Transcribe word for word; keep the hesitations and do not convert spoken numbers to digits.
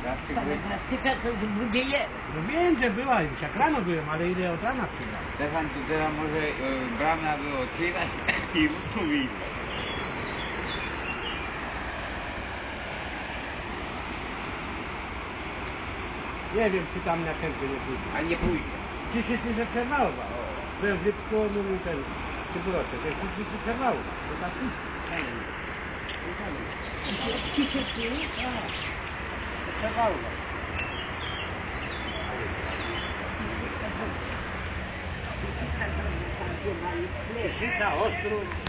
Praktyk był. Praktyka to już buduje. No wiem, że była już, jak rano byłem, ale ile od rana przyjechał. Stefan, tu teraz może e, bramę by otwierać i usługi. Nie wiem, czy tam na chętnie nie pójdzie. A nie pójdzie. Dzisiaj się przerwało. Byłem w Lipsku, mówił ten Cyburocze, że wszyscy się przerwało. To tak Cicho, cicho. przerwało. Życa, Ostrów.